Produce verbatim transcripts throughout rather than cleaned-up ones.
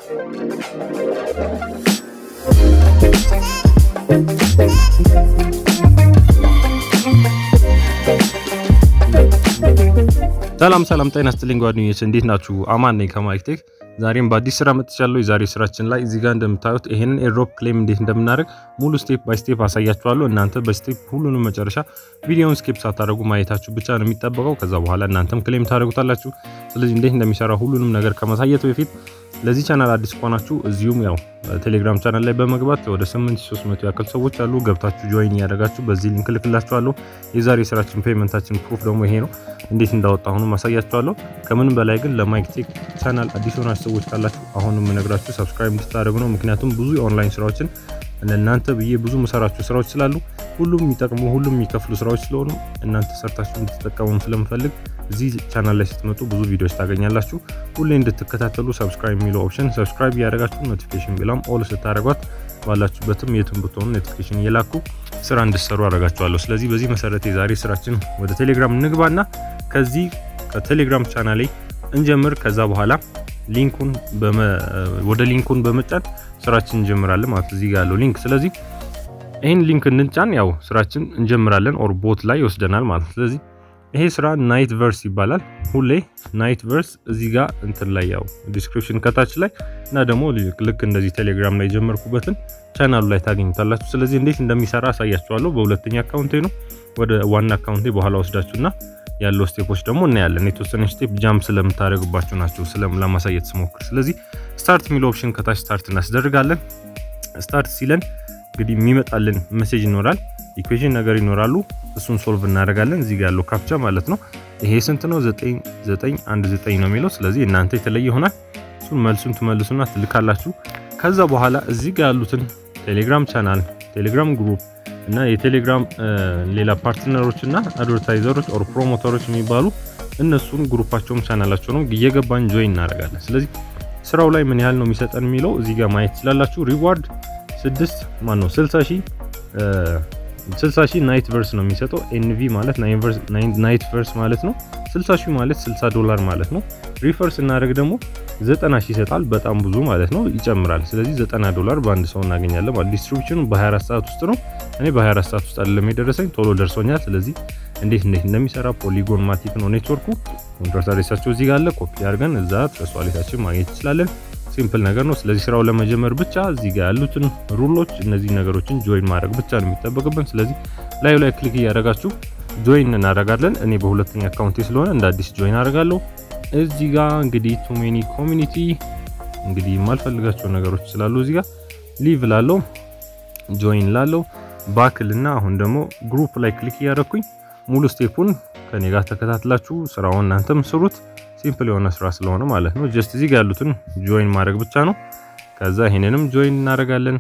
ሰላም ሰላም ጤና ይስጥልኝ ጓደኞቼ እንዴት ናችሁ? አማን ነኝ ከማይክቴክ። ዛሬም በአዲስ ስራ መጥቻለሁ። የዛሬ ስራችን ላይ እዚህ ጋር እንደምታዩት ይሄንን ኤርድሮፕ ክሌም እንዴት እንደምናደርግ ሙሉ ስቴፕ ባይ ስቴፕ አሳያችኋለሁ። እናንተ በስቴፕ ሁሉንም መጨረሻ ቪዲዮውን ስኪፕ ሳታደርጉ ማየታችሁ ብቻ ነው የሚጠበቀው። ከዛ በኋላ እናንተም ክሌም ታደርጉታላችሁ። ስለዚህ እንዴት እንደሚሰራ ሁሉንም ነገር ከማሳየት በፊት ለዚህ ቻናል አዲስ ከሆናችሁ እዚሁም ያው ቴሌግራም ቻናል ላይ በመግባት ወደ ስምንት ሺህ ሶስት መቶ ያክል ሰዎች አሉ ገብታችሁ ጆይን ያደርጋችሁ በዚህ ሊንክ ልክላችኋለሁ። የዛሬ ስራችን ፔመንታችን ፕሩፍ ደግሞ ይሄ ነው። እንዴት እንዳወጣሁን ማሳያችኋለሁ። ከምንም በላይ ግን ለማይክቴክ ቻናል አዲስ ሆናችሁ ሰዎች ካላችሁ አሁንም ምነግራችሁ ሰብስክራይብ እንድታደርጉ ነው። ምክንያቱም ብዙ የኦንላይን ስራዎችን እናንተ በየ ብዙ መሰራችሁ ስራዎች ስላሉ ሁሉም የሚጠቅሙ ሁሉም የሚከፍሉ ስራዎች ስለሆኑ እናንተ ሰርታችሁ እንድትጠቀሙ ስለምፈልግ እዚህ ቻናል ላይ ስትመጡ ብዙ ቪዲዮዎች ታገኛላችሁ። ሁሌ እንድትከታተሉ ሰብስክራይብ የሚለው ኦፕሽን ሰብስክራይብ ያደርጋችሁ ኖቲፊኬሽን ቤልም ኦል ስታደርጓት ባላችሁበትም የትም ብትሆኑ ኖቲፊኬሽን እየላኩ ስራ እንድትሰሩ አደርጋችኋለሁ። ስለዚህ በዚህ መሰረት የዛሬ ስራችን ወደ ቴሌግራም እንግባና ከዚህ ከቴሌግራም ቻናል ላይ እንጀምር። ከዛ በኋላ ሊንኩን ወደ ሊንኩን በመጫን ስራችን እንጀምራለን ማለት እዚህ ጋር ያለው ሊንክ። ስለዚህ ይሄን ሊንክ እንጫን ያው ስራችን እንጀምራለን ኦር ቦት ላይ ይወስደናል ማለት። ስለዚህ ይሄ ስራ ናይት ቨርስ ይባላል። ሁሌ ናይት ቨርስ እዚህ ጋር እንትን ላይ ያው ዲስክሪፕሽን ከታች ላይ እና ደግሞ ልክ እንደዚህ ቴሌግራም ላይ ጀመርኩበትን ቻናሉ ላይ ታገኙታላችሁ። ስለዚህ እንዴት እንደሚሰራ አሳያችኋለሁ። በሁለተኛ አካውንቴ ነው። ወደ ዋና አካውንቴ በኋላ ወስዳችሁና ያለው ስቴፖች ደግሞ እናያለን። የተወሰነ ስቴፕ ጃምፕ ስለምታደርጉባችሁ ናቸው ስለማሳየት ስሞክር። ስለዚህ ስታርት የሚለው ኦፕሽን ከታች ስታርት እናስደርጋለን። ስታርት ሲለን እንግዲህ የሚመጣልን ሜሴጅ ይኖራል፣ ኢኩዌሽን ነገር ይኖራሉ። እሱን ሶልቭ እናደርጋለን። እዚህ ጋር ያለው ካፕቻ ማለት ነው። ይሄ ስንት ነው? ዘጠኝ ዘጠኝ አንድ ዘጠኝ ነው የሚለው። ስለዚህ እናንተ የተለየ ይሆናል። እሱን መልሱን ትመልሱና ትልካላችሁ። ከዛ በኋላ እዚህ ጋር ያሉትን ቴሌግራም ቻናል፣ ቴሌግራም ግሩፕ እና የቴሌግራም ሌላ ፓርትነሮች እና አድቨርታይዘሮች ኦር ፕሮሞተሮች የሚባሉ እነሱን ግሩፓቸውም ቻናላቸውም እየገባን ጆይን እናደርጋለን። ስለዚህ ስራው ላይ ምን ያህል ነው የሚሰጠን የሚለው እዚህ ጋር ማየት ትችላላችሁ። ሪዋርድ ስድስት ማን ነው ስልሳ ሺህ ስልሳ ሺህ ናይት ቨርስ ነው የሚሰጠው። ኤንቪ ማለት ናይት ቨርስ ማለት ነው። ስልሳ ሺህ ማለት ስልሳ ዶላር ማለት ነው። ሪፈርስ እናደርግ ደግሞ ዘጠና ሺህ ይሰጣል። በጣም ብዙ ማለት ነው፣ ይጨምራል። ስለዚህ ዘጠና ዶላር በአንድ ሰው እናገኛለን ማለት። ዲስትሪቢዩሽኑ በ24 ሰዓት ውስጥ ነው። እኔ በ24 ሰዓት ውስጥ አይደለም የደረሰኝ ቶሎ ደርሶኛል። ስለዚህ እንዴት እንዴት እንደሚሰራ ፖሊጎን ማቲክ ነው ኔትወርኩ። ኮንትራክት አድሬሳቸው እዚህ ጋር አለ። ኮፒ አድርገን እዛ ትረስ ዋሌታችን ማግኘት እንችላለን። ሲምፕል ነገር ነው። ስለዚህ ስራው ለመጀመር ብቻ እዚህ ጋር ያሉትን ሩሎች እነዚህ ነገሮችን ጆይን ማድረግ ብቻ ነው የሚጠበቅብን። ስለዚህ ላዩ ላይ ክሊክ እያደረጋችሁ ጆይን እናደርጋለን። እኔ በሁለተኛ አካውንቴ ስለሆነ እንደ አዲስ ጆይን አደርጋለሁ። እዚህ ጋር እንግዲህ ቱ ሜኒ ኮሚኒቲ እንግዲህ የማልፈልጋቸው ነገሮች ስላሉ እዚህ ጋር ሊቭ ላለው ጆይን ላለው ባክልና አሁን ደግሞ ግሩፕ ላይ ክሊክ እያደረኩኝ ሙሉ ስቴፑን ከኔ ጋር ተከታትላችሁ ስራውን እናንተም ስሩት። ሲምፕል የሆነ ስራ ስለሆነ ማለት ነው። ጀስት እዚህ ጋር ያሉትን ጆይን ማድረግ ብቻ ነው። ከዛ ይሄንንም ጆይን እናደርጋለን።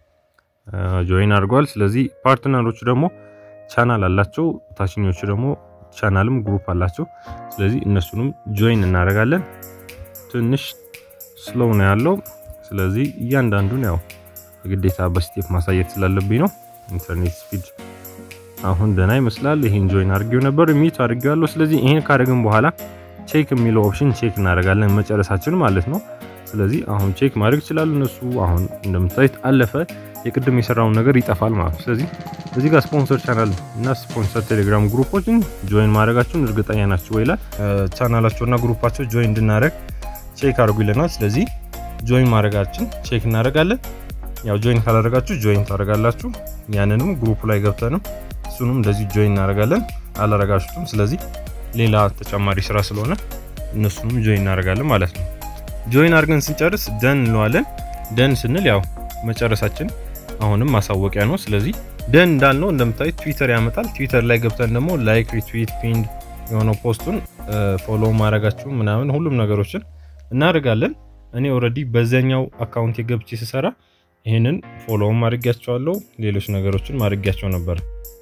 ጆይን አድርጓል። ስለዚህ ፓርትነሮቹ ደግሞ ቻናል አላቸው፣ ታችኞቹ ደግሞ ቻናልም ግሩፕ አላቸው። ስለዚህ እነሱንም ጆይን እናደርጋለን። ትንሽ ስሎው ነው ያለው። ስለዚህ እያንዳንዱን ያው ግዴታ በስቴፕ ማሳየት ስላለብኝ ነው። ኢንተርኔት ስፒድ አሁን ደህና ይመስላል። ይሄን ጆይን አድርጌው ነበር ሚት አድርጌዋለሁ። ስለዚህ ይሄን ካደረግን በኋላ ቼክ የሚለው ኦፕሽን ቼክ እናደርጋለን መጨረሳችን ማለት ነው። ስለዚህ አሁን ቼክ ማድረግ ይችላል እነሱ። አሁን እንደምታዩት አለፈ። የቅድም የሰራውን ነገር ይጠፋል ማለት ነው። ስለዚህ እዚህ ጋር ስፖንሰር ቻናል እና ስፖንሰር ቴሌግራም ግሩፖችን ጆይን ማድረጋችሁን እርግጠኛ ናችሁ ወይ ይላል። ቻናላቸውና ግሩፓቸው ጆይን እንድናደርግ ቼክ አድርጉ ይለናል። ስለዚህ ጆይን ማድረጋችን ቼክ እናደርጋለን። ያው ጆይን ካላደረጋችሁ ጆይን ታደርጋላችሁ። ያንንም ግሩፕ ላይ ገብተንም እሱንም እንደዚህ ጆይን እናደርጋለን። አላረጋችሁም ስለዚህ ሌላ ተጨማሪ ስራ ስለሆነ እነሱንም ጆይን እናደርጋለን ማለት ነው። ጆይን አድርገን ስንጨርስ ደን እንለዋለን። ደን ስንል ያው መጨረሳችን አሁንም ማሳወቂያ ነው። ስለዚህ ደን እንዳልነው እንደምታዩት ትዊተር ያመጣል። ትዊተር ላይ ገብተን ደግሞ ላይክ፣ ሪትዊት፣ ፒንድ የሆነ ፖስቱን ፎሎ ማድረጋችሁ ምናምን ሁሉም ነገሮችን እናደርጋለን። እኔ ኦሬዲ በዛኛው አካውንት የገብቼ ሲሰራ ይሄንን ፎሎ ማድረጋቸዋለሁ፣ ሌሎች ነገሮችን ማድረጋቸው ነበር።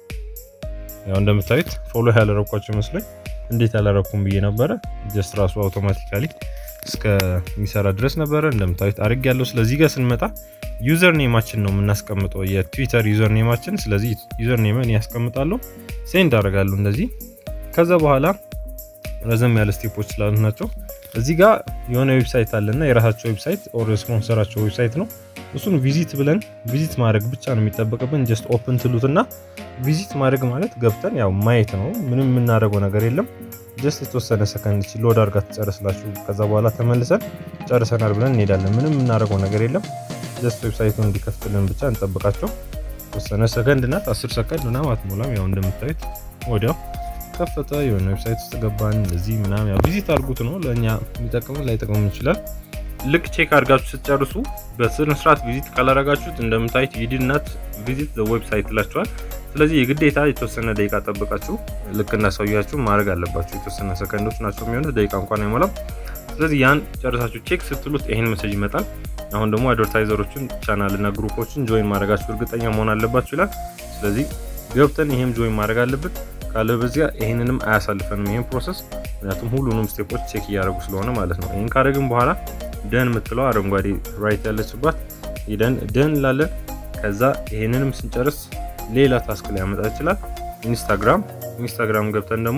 ያው እንደምታዩት ፎሎ ያላረኳቸው መስሎኝ እንዴት ያላረኩም ብዬ ነበር። ጀስት ራሱ አውቶማቲካሊ እስከ ሚሰራ ድረስ ነበር እንደምታዩት አድርጌያለሁ። ስለዚህ ጋር ስንመጣ ዩዘር ኔማችን ነው የምናስቀምጠው የትዊተር ዩዘር ኔማችን። ስለዚህ ዩዘር ኔምን ያስቀምጣለሁ፣ ሴንድ አደርጋለሁ እንደዚህ። ከዛ በኋላ ረዘም ያለ ስቴፖች ስላሉ ናቸው እዚህ ጋር የሆነ ዌብሳይት አለና የራሳቸው ዌብሳይት ኦር ስፖንሰራቸው ዌብሳይት ነው እሱን ቪዚት ብለን ቪዚት ማድረግ ብቻ ነው የሚጠበቅብን just open ትሉትና ቪዚት ማድረግ ማለት ገብተን ያው ማየት ነው ምንም የምናደርገው ነገር የለም just የተወሰነ ሰከንድ እቺ ሎድ አድርጋ ትጨርስላችሁ ከዛ በኋላ ተመልሰን ጨርሰናል ብለን እንሄዳለን ምንም የምናደርገው ነገር የለም just ዌብሳይቱን እንዲከፍትልን ብቻ እንጠብቃቸው የተወሰነ ሰከንድ እና አስር ሰከንድ ምናምን አትሞላም ያው እንደምታዩት ወዲያው ከፈተ የሆነ ዌብሳይት ውስጥ ገባን እዚህ ምናምን ያው ቪዚት አድርጉት ነው ለኛ የሚጠቅመው ላይጠቅመው ይችላል ልክ ቼክ አድርጋችሁ ስትጨርሱ በስነ ስርዓት ቪዚት ካላረጋችሁት እንደምታዩት you did not visit the website ላችኋል ስለዚህ የግዴታ የተወሰነ ደቂቃ ጠብቃችሁ ልክ እናሳያችሁ ማድረግ አለባችሁ የተወሰነ ሰከንዶች ናቸው የሚሆኑት ደቂቃ እንኳን አይሞላም ስለዚህ ያን ጨርሳችሁ ቼክ ስትሉት ይሄን ሜሴጅ ይመጣል አሁን ደግሞ አድቨርታይዘሮችን ቻናል እና ግሩፖችን ጆይን ማድረጋችሁ እርግጠኛ መሆን አለባችሁ ይላል ስለዚህ ገብተን ይሄም ጆይን ማድረግ አለበት ካለበዚያ ይሄንንም አያሳልፈንም ይሄን ፕሮሰስ ምክንያቱም ሁሉንም ስቴፖች ቼክ ያደርጉ ስለሆነ ማለት ነው ይሄን ካደረግን በኋላ ደን ምትለው አረንጓዴ ራይት ያለችባት ይደን ደን ላለ ከዛ ይሄንንም ስንጨርስ ሌላ ታስክ ላይ ያመጣ ይችላል ኢንስታግራም ኢንስታግራም ገብተን ደግሞ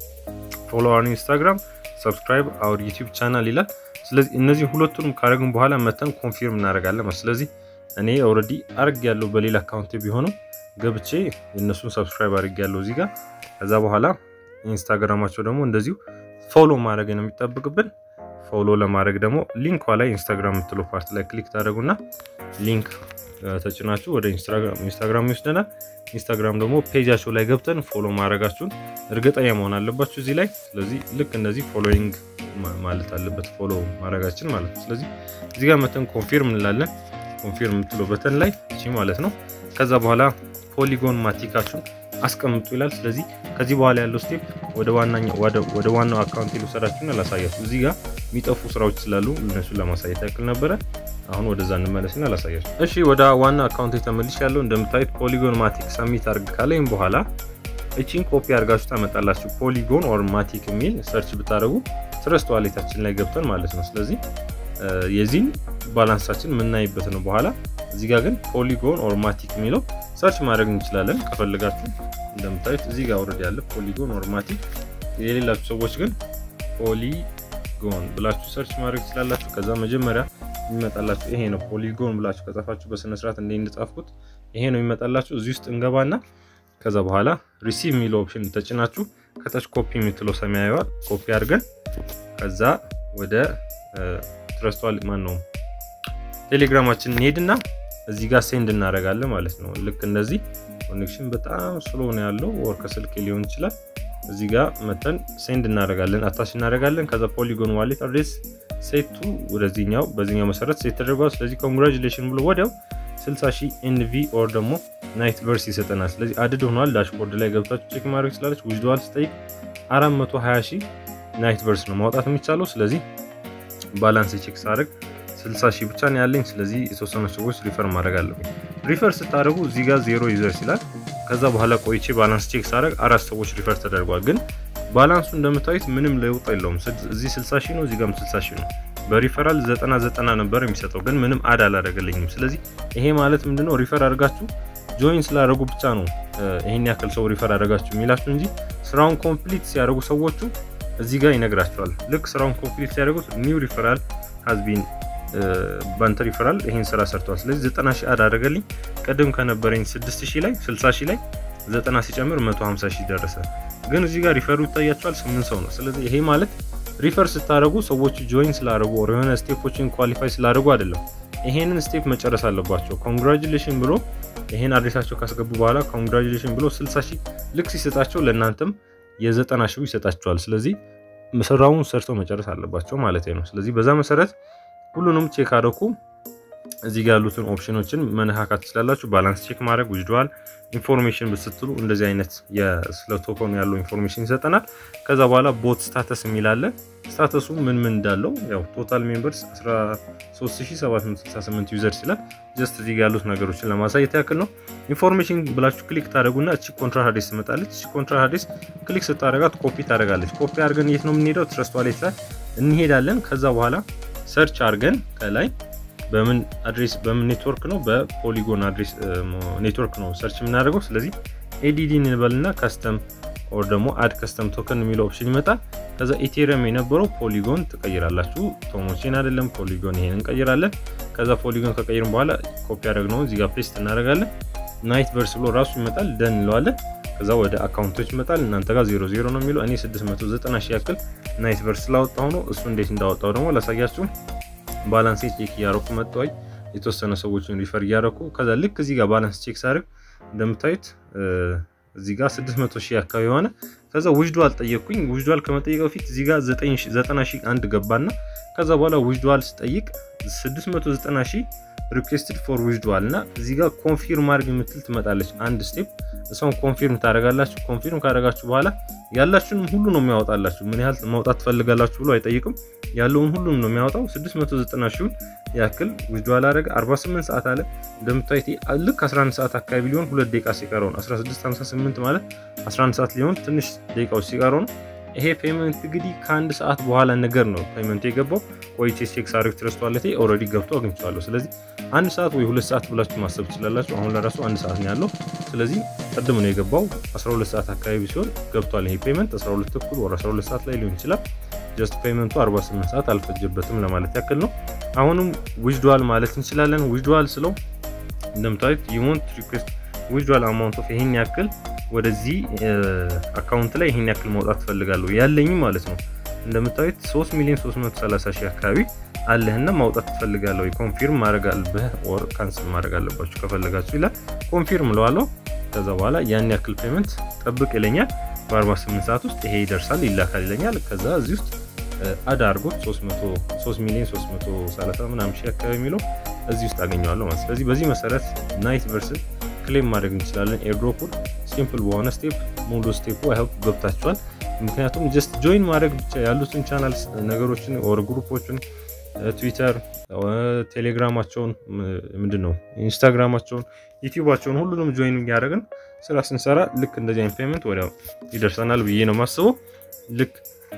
ፎሎ አወር ኢንስታግራም ሰብስክራይብ አወር ዩቲዩብ ቻናል ይላል ስለዚህ እነዚህ ሁለቱንም ካደረግን በኋላ መተን ኮንፊርም እናደርጋለን ስለዚህ እኔ ኦሬዲ አርግ ያለው በሌላ አካውንት ቢሆንም ገብቼ እነሱን ሰብስክራይብ አድርግ ያለው እዚህ ጋር ከዛ በኋላ ኢንስታግራማቸው ደግሞ እንደዚሁ ፎሎ ማድረግ ነው የሚጠብቅብን ፎሎ ለማድረግ ደግሞ ሊንኳ ላይ ኢንስታግራም ምትለው ፓርት ላይ ክሊክ ታደርጉና ሊንክ ተጭናችሁ ወደ ኢንስታግራም ኢንስታግራም ይወስደናል ኢንስታግራም ደግሞ ፔጃቸው ላይ ገብተን ፎሎ ማድረጋችሁን እርግጠኛ መሆን አለባችሁ እዚህ ላይ ስለዚህ ልክ እንደዚህ ፎሎዊንግ ማለት አለበት ፎሎ ማድረጋችን ማለት ነው ስለዚህ እዚህ ጋር መተን ኮንፊርም እንላለን ኮንፊርም ምትለው በተን ላይ እቺ ማለት ነው ከዛ በኋላ ፖሊጎን ማቲካችሁን አስቀምጡ ይላል ስለዚህ ከዚህ በኋላ ያለው ስቴፕ ወደ ዋናኛው ወደ ዋናው አካውንት ይሉሰራችሁና ላሳያችሁ እዚህ ጋር የሚጠፉ ስራዎች ስላሉ እነሱን ለማሳየት ያክል ነበር አሁን ወደዛ እንመለስና ላሳያችሁ እሺ ወደ ዋና አካውንት ተመልሻለሁ እንደምታዩት ፖሊጎን ማቲክ ሰሚት አድርግ ካለኝ በኋላ እቺን ኮፒ አድርጋችሁ ታመጣላችሁ ፖሊጎን ኦር ማቲክ የሚል ሰርች ብታደርጉ ትረስት ዋሌታችን ላይ ገብተን ማለት ነው ስለዚህ የዚህን ባላንሳችን ምናይበት ነው በኋላ እዚህ ጋር ግን ፖሊጎን ኦር ማቲክ የሚለው ሰርች ማድረግ እንችላለን ከፈለጋችሁ እንደምታዩት እዚህ ጋር ኦሬዲ ያለ ፖሊጎን ኦር ማቲክ የሌላችሁ ሰዎች ግን ፖሊጎን ብላችሁ ሰርች ማድረግ ትችላላችሁ ከዛ መጀመሪያ ይመጣላችሁ ይሄ ነው ፖሊጎን ብላችሁ ከጻፋችሁ በስነ ስርዓት እንደ እንደጻፍኩት ይሄ ነው ይመጣላችሁ እዚህ ውስጥ እንገባና ከዛ በኋላ ሪሲቭ የሚለው ኦፕሽን ተጭናችሁ ከታች ኮፒ የምትለው ሰማያዊዋ ኮፒ አድርገን ከዛ ወደ ትረስቷል ማን ነው ቴሌግራማችን እንሄድና እዚህ ጋር ሴንድ እናደርጋለን ማለት ነው ልክ እንደዚህ ኮኔክሽን በጣም ስሎ ነው ያለው ወር ከስልክ ሊሆን ይችላል እዚህ ጋር መተን ሴንድ እናደርጋለን አታች እናደርጋለን ከዛ ፖሊጎን ዋሌት አድሬስ ሴቱ ወደዚህኛው በዚህኛው መሰረት ሴት ተደርጓል ስለዚህ ኮንግራቹሌሽን ብሎ ወዲያው ስልሳ ሺህ ኤንቪ ኦር ደግሞ ናይት ቨርስ ይሰጠናል ስለዚህ አድድ ሆኗል ዳሽቦርድ ላይ ገብታችሁ ቼክ ማድረግ ትችላላችሁ ዊዝድዋል ስቴክ አራት መቶ ሃያ ሺህ ናይት ቨርስ ነው ማውጣት የሚቻለው ስለዚህ ባላንስ ቼክ ሳደርግ ስልሳ ሺህ ብቻ ነው ያለኝ ስለዚህ የተወሰኑ ሰዎች ሪፈር ማድረግ አለብኝ ሪፈር ስታደርጉ እዚህ ጋር ዜሮ ዩዘርስ ይላል ከዛ በኋላ ቆይቼ ባላንስ ቼክ ሳደርግ አራት ሰዎች ሪፈር ተደርጓል ግን ባላንሱ እንደምታዩት ምንም ለውጥ የለውም እዚህ ስልሳ ሺህ ነው እዚህ ጋርም ስልሳ ሺህ ነው በሪፈራል ዘጠና ዘጠና ነበር የሚሰጠው ግን ምንም አድ አላደረገልኝም ስለዚህ ይሄ ማለት ምንድነው ሪፈር አድርጋችሁ ጆይን ስላደረጉ ብቻ ነው ይሄን ያክል ሰው ሪፈር አድርጋችሁ የሚላችሁ እንጂ ስራውን ኮምፕሊት ሲያደርጉ ሰዎቹ እዚህ ጋር ይነግራቸዋል ልክ ስራውን ኮምፕሊት ሲያደርጉት ኒው ሪፈራል has been ባንተ ሪፈራል ይሄን ስራ ሰርቷል ስለዚህ ዘጠና ሺህ አድ አደረገልኝ ቀደም ከነበረኝ ስድስት ሺህ ላይ ስልሳ ሺህ ላይ ዘጠና ሲጨምር መቶ ሃምሳ ሺህ ደረሰ ግን እዚህ ጋር ሪፈሩ ይታያቸዋል ስምንት ሰው ነው ስለዚህ ይሄ ማለት ሪፈር ስታደርጉ ሰዎች ጆይን ስላደረጉ ኦር የሆነ ስቴፖችን ኳሊፋይ ስላደረጉ አይደለም ይሄንን ስቴፕ መጨረስ አለባቸው ኮንግራቹሌሽን ብሎ ይሄን አድሬሳቸው ካስገቡ በኋላ ኮንግራቹሌሽን ብሎ ስልሳ ሺህ ልክ ሲሰጣቸው ለእናንተም የዘጠና ሺህ ይሰጣቸዋል ስለዚህ መስራውን ሰርተው መጨረስ አለባቸው ማለት ነው ስለዚህ በዛ መሰረት ሁሉንም ቼክ አድርጉ እዚህ ጋር ያሉትን ኦፕሽኖችን መነካካት ትችላላችሁ ባላንስ ቼክ ማድረግ ዊዝድዋል ኢንፎርሜሽን ብትስትሉ እንደዚህ አይነት የስለቶኮን ያለው ኢንፎርሜሽን ይሰጠናል ከዛ በኋላ ቦት ስታተስ የሚላለ ስታተሱ ምን ምን እንዳለው ያው ቶታል ሜምበርስ አስራ ሶስት ሺህ ሰባት መቶ ስልሳ ስምንት ዩዘርስ ይላል ጀስት እዚህ ጋር ያሉት ነገሮችን ለማሳየት ያክል ነው ኢንፎርሜሽን ብላችሁ ክሊክ ታደርጉና እቺ ኮንትራት አድሬስ ትመጣለች እቺ ኮንትራት አድሬስ ክሊክ ስታደርጋት ኮፒ ታደርጋለች ኮፒ አድርገን የት ነው የምንሄደው ትረስት ዋሌት ላይ እንሄዳለን ከዛ በኋላ ሰርች አድርገን ከላይ በምን አድሬስ በምን ኔትወርክ ነው በፖሊጎን አድሬስ ኔትወርክ ነው ሰርች የምናደርገው ስለዚህ ኤዲዲ እንበልና ካስተም ኦር ደግሞ አድ ካስተም ቶከን የሚለው ኦፕሽን ይመጣል ከዛ ኢቴሪየም የነበረው ፖሊጎን ትቀይራላችሁ ቶሞቼን አይደለም ፖሊጎን ይሄን እንቀይራለን ከዛ ፖሊጎን ከቀይርን በኋላ ኮፒ አድርገነው እዚህ ጋር ፔስት እናደርጋለን ናይት ቨርስ ብሎ ራሱ ይመጣል ደን እንለዋለን ከዛ ወደ አካውንቶች ይመጣል እናንተ ጋር ዜሮ ዜሮ ነው የሚለው እኔ ስድስት መቶ ዘጠና ሺህ ያክል ናይት ቨርስ ላወጣው ነው እሱ እንዴት እንዳወጣው ደግሞ ላሳያችሁ ባላንስ ቼክ ያረኩ መጥቷል የተወሰነ ሰዎችን ሪፈር ያረኩ ከዛ ልክ እዚህ ጋር ባላንስ ቼክ ሳርግ እንደምታዩት እዚህ ጋር ስድስት መቶ ሺህ አካባቢ ሆነ ከዛ ዊዝድዋል ጠየቅኩኝ ዊዝድዋል ከመጠየቀው ፊት እዚህ ጋር ዘጠና ሺህ አንድ ገባና ከዛ በኋላ ዊዝድዋል ስጠይቅ ስድስት መቶ ዘጠና ሺህ requested for withdrawal እና እዚህ ጋር ኮንፊርም አድርግ የምትል ትመጣለች አንድ ስቴፕ እሷን ኮንፊርም ታደርጋላችሁ ኮንፊርም ካደረጋችሁ በኋላ ያላችሁንም ሁሉ ነው የሚያወጣላችሁ ምን ያህል ማውጣት ፈልጋላችሁ ብሎ አይጠይቅም ያለውን ሁሉ ነው የሚያወጣው ስድስት መቶ ዘጠና ሺህ ያክል withdrawal አደረገ አርባ ስምንት ሰዓት አለ እንደምታዩት ልክ አስራ አንድ ሰዓት አካባቢ ሊሆን ሁለት ደቂቃ ሲቀረው ነው አስራ ስድስት ሃምሳ ስምንት ማለት አስራ አንድ ሰዓት ሊሆን ትንሽ ደቂቃዎች ሲቀረው ነው ይሄ ፔመንት እንግዲህ ከአንድ ሰዓት በኋላ ነገር ነው ፔመንት የገባው ቆይቼ ቼክ ሳርግ ትረስት ዋለቴ ኦሬዲ ገብቶ አግኝቻለሁ ስለዚህ አንድ ሰዓት ወይ ሁለት ሰዓት ብላችሁ ማሰብ ትችላላችሁ አሁን ለራሱ አንድ ሰዓት ነው ያለው ስለዚህ ቀድሞ ነው የገባው አስራ ሁለት ሰዓት አካባቢ ሲሆን ገብቷል ይሄ ፔመንት አስራ ሁለት ተኩል ወር አስራ ሁለት ሰዓት ላይ ሊሆን ይችላል ጀስት ፔመንቱ አርባ ስምንት ሰዓት አልፈጀበትም ለማለት ያክል ነው አሁንም ዊዝድዋል ማለት እንችላለን ዊዝድዋል ስለው እንደምታዩት you want to request withdrawal amount of ይሄን ያክል ወደዚህ አካውንት ላይ ይሄን ያክል ማውጣት ፈልጋለሁ ያለኝ ማለት ነው እንደምታዩት ሶስት ሚሊዮን ሶስት መቶ ሰላሳ ሺህ አካባቢ አለህና ማውጣት ፈልጋለሁ ኮንፊርም ማድረግ አለብህ ኦር ካንሰል ማድረግ አለባችሁ ከፈለጋችሁ ይላል ኮንፊርም ለዋለው ከዛ በኋላ ያን ያክል ፔመንት ጠብቅ ይለኛል በ48 ሰዓት ውስጥ ይሄ ይደርሳል ይላካል ይለኛል ከዛ እዚህ ውስጥ አድ አድርጎ ሶስት ሚሊዮን ሶስት መቶ ሰላሳ ምናምን ሺህ አካባቢ የሚለው እዚህ ውስጥ አገኘዋለሁ ማለት ስለዚህ በዚህ መሰረት ናይት ቨርስ ክሌም ማድረግ እንችላለን ኤርድሮፑን ሲምፕል በሆነ ስቴፕ ሙሉ ስቴፑ አይ ሆፕ ገብታችኋል ምክንያቱም ጀስት ጆይን ማድረግ ብቻ ያሉትን ቻናልስ ነገሮችን ኦር ግሩፖችን ትዊተር ቴሌግራማቸውን ምንድነው ኢንስታግራማቸውን ዩቲዩባቸውን ሁሉንም ጆይን ያደርግን ስራ ስንሰራ ልክ እንደዚህ አይነት ፔመንት ወዲያው ይደርሰናል ብዬ ነው ማስበው ልክ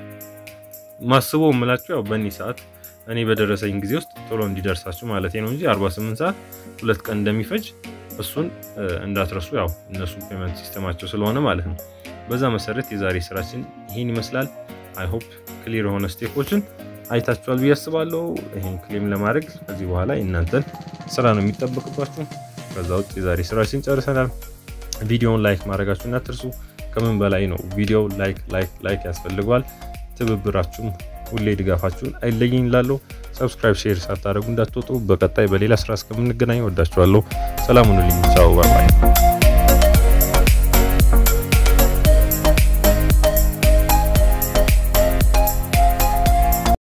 ማስበው ምላችሁ ያው በእኔ ሰዓት እኔ በደረሰኝ ጊዜ ውስጥ ቶሎ እንዲደርሳችሁ ማለት ነው እንጂ አርባ ስምንት ሰዓት ሁለት ቀን እንደሚፈጅ እሱን እንዳትረሱ ያው እነሱ ፔመንት ሲስተማቸው ስለሆነ ማለት ነው በዛ መሰረት የዛሬ ስራችን ይሄን ይመስላል አይ ሆፕ ክሊር ሆነ ስቴፖችን አይታችኋል ብዬ አስባለሁ ይሄን ክሌም ለማድረግ ከዚህ በኋላ እናንተን ስራ ነው የሚጠበቅባችሁ ከዛ ውጪ የዛሬ ስራችን ጨርሰናል ቪዲዮውን ላይክ ማድረጋችሁን አትርሱ ከምን በላይ ነው ቪዲዮ ላይክ ላይክ ላይክ ያስፈልጋል ትብብራችሁም ሁሌ ድጋፋችሁን አይለየኝ ላለው ሰብስክራይብ ሼር ሳታደርጉ እንዳትወጡ በቀጣይ በሌላ ስራ እስከምንገናኝ ወዳችኋለሁ ሰላም ሁኑልኝ ቻው ባይ ባይ